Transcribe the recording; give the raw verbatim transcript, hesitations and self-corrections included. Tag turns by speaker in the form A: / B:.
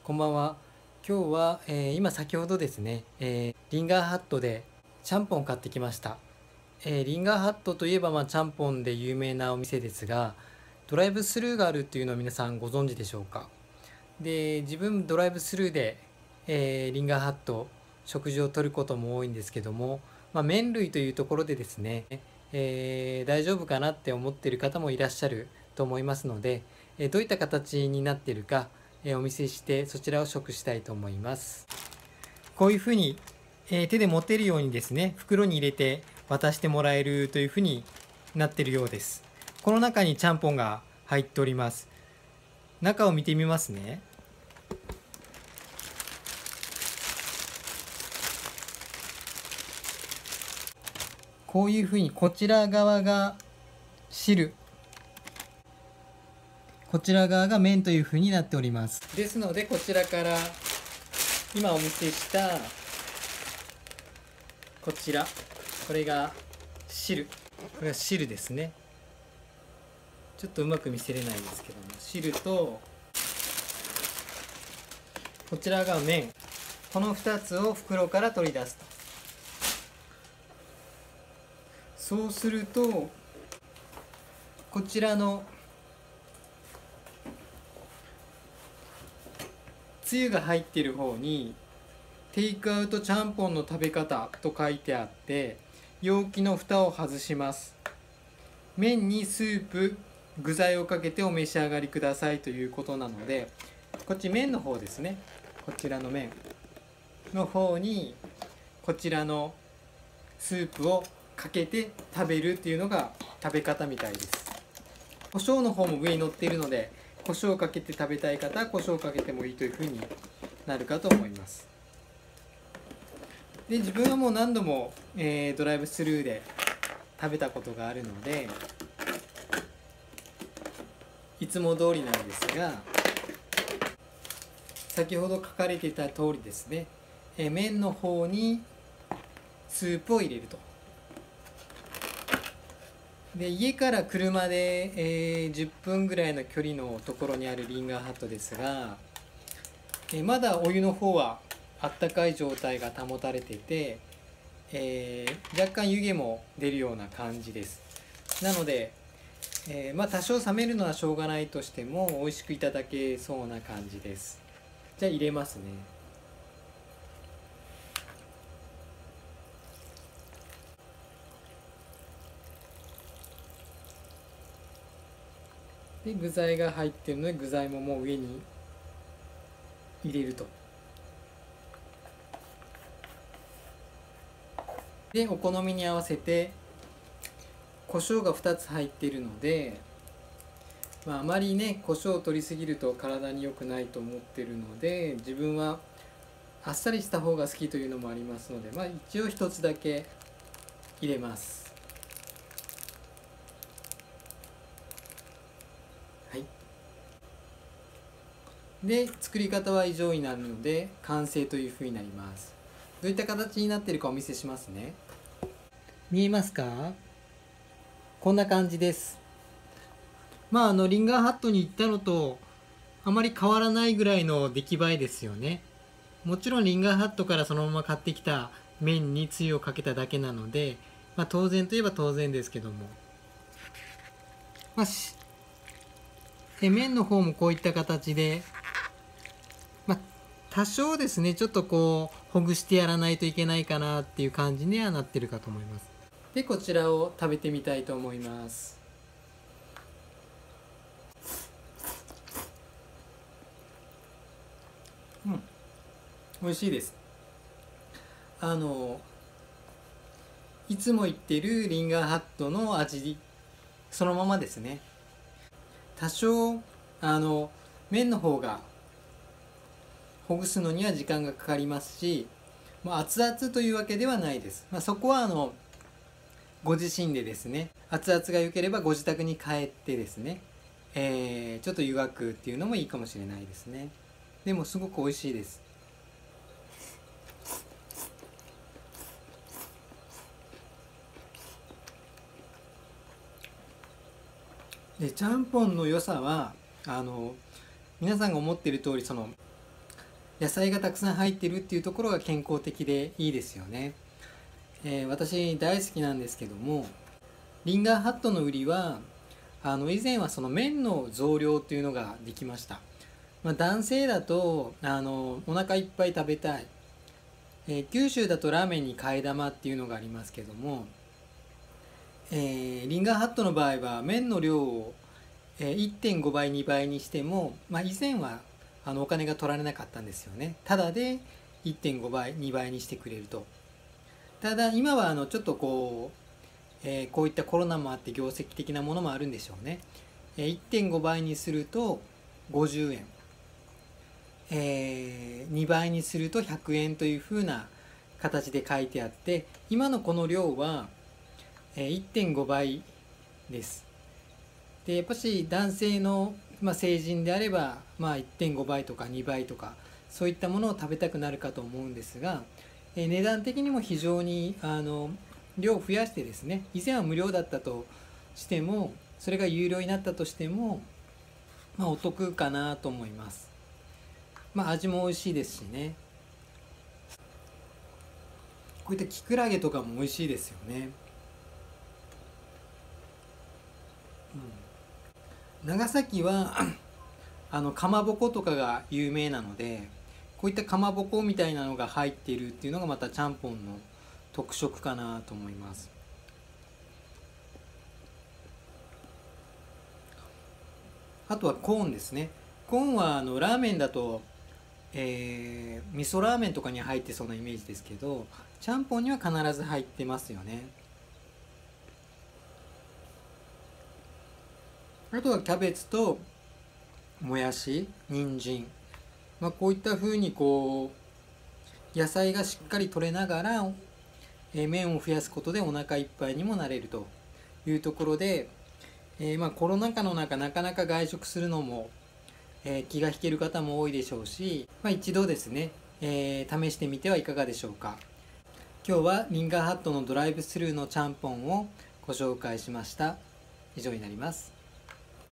A: こんばんは。今日は、えー今先ほどですね、えーリンガーハットでちゃんぽんを買ってきました。えーリンガーハットといえば、まあ、ちゃんぽんで有名なお店ですが、ドライブスルーがあるっていうのを皆さんご存知でしょうか。で、自分ドライブスルーで、えーリンガーハット食事をとることも多いんですけども、まあ、麺類というところでですね、えー大丈夫かなって思っている方もいらっしゃると思いますので、えーどういった形になっているか、えーお見せしてそちらを食したいと思います。こういうふうに、えー手で持てるようにですね、袋に入れて渡してもらえるというふうになっているようです。この中にちゃんぽんが入っております。中を見てみますね。こういうふうにこちら側が汁、こちら側が麺というふうになっております。ですのでこちらから今お見せしたこちら、これが汁、これが汁ですね。ちょっとうまく見せれないんですけども、汁とこちらが麺、このふたつを袋から取り出すと。そうするとこちらのつゆが入っている方にテイクアウトちゃんぽんの食べ方と書いてあって、容器の蓋を外します。麺にスープ、具材をかけてお召し上がりくださいということなので、こっち麺の方ですね、こちらの麺の方にこちらのスープをかけて食べるっていうのが食べ方みたいです。胡椒の方も上に乗っているので、胡椒をかけて食べたい方は胡椒をかけてもいいというふうになるかと思います。で、自分はもう何度も、えードライブスルーで食べたことがあるのでいつも通りなんですが、先ほど書かれていた通りですね、えー麺の方にスープを入れると。で、家から車で、えーじゅっぷんぐらいの距離のところにあるリンガーハットですが、えーまだお湯の方はあったかい状態が保たれてて、えー若干湯気も出るような感じです。なので、えーまあ多少冷めるのはしょうがないとしても美味しくいただけそうな感じです。じゃあ入れますね。で、具材が入ってるので具材ももう上に入れると。で、お好みに合わせて胡椒がふたつ入っているので、まあ、あまりね胡椒を取りすぎると体に良くないと思ってるので、自分はあっさりした方が好きというのもありますので、まあ、一応ひとつだけ入れます。はい。で、作り方は以上になるので完成というふうになります。どういった形になっているかお見せしますね。見えますか？こんな感じです。まあ、あのリンガーハットに行ったのとあまり変わらないぐらいの出来栄えですよね。もちろんリンガーハットからそのまま買ってきた麺につゆをかけただけなので、まあ、当然といえば当然ですけども、まあ、しえ麺の方もこういった形で、まあ、多少ですねちょっとこうほぐしてやらないといけないかなっていう感じにはなってるかと思います。で、こちらを食べてみたいと思います。うん、美味しいです。あのいつも言ってるリンガーハットの味そのままですね。多少あの麺の方がほぐすのには時間がかかりますし、まあ、熱々というわけではないです。まあ、そこはあのご自身でですね、熱々が良ければご自宅に帰ってですね、えーちょっと湯がくっていうのもいいかもしれないですね。でもすごく美味しいです。で、ちゃんぽんの良さはあの皆さんが思っている通り、その野菜がたくさん入ってるっていうところが健康的でいいですよね。えー、私大好きなんですけども、リンガーハットの売りはあの以前はその麺の増量っていうのができました。まあ、男性だとあのお腹いっぱい食べたい、えー、九州だとラーメンに替え玉っていうのがありますけども、えー、リンガーハットの場合は麺の量を、えー、いってんごばいにばいにしても、まあ、以前はあのお金が取られなかったんですよね。ただでいってんごばいにばいにしてくれると。ただ今はあのちょっとこう、えー、こういったコロナもあって業績的なものもあるんでしょうね。えー、いってんごばいにするとごじゅうえん、えー、にばいにするとひゃくえんというふうな形で書いてあって、今のこの量は、えー、いってんごばいです。でやっぱし男性の、まあ、成人であれば、まあ、いってんごばいとかにばいとかそういったものを食べたくなるかと思うんですが、えー、値段的にも非常にあの量を増やしてですね、以前は無料だったとしてもそれが有料になったとしても、まあ、お得かなと思います。まあ味も美味しいですしね。こういったキクラゲとかも美味しいですよね。うん、長崎はあのかまぼことかが有名なので、こういったかまぼこみたいなのが入っているっていうのがまたちゃんぽんの特色かなと思います。あとはコーンですね。コーンはあのラーメンだと、えー、味噌ラーメンとかに入ってそうなイメージですけど、ちゃんぽんには必ず入ってますよね。あとはキャベツともやし、人参、まあ、こういった風にこう野菜がしっかり取れながら、えー麺を増やすことでお腹いっぱいにもなれるというところで、えーまあコロナ禍の中なかなか外食するのも、えー気が引ける方も多いでしょうし、まあ、一度ですね、えー試してみてはいかがでしょうか。今日はリンガーハットのドライブスルーのちゃんぽんをご紹介しました。以上になります。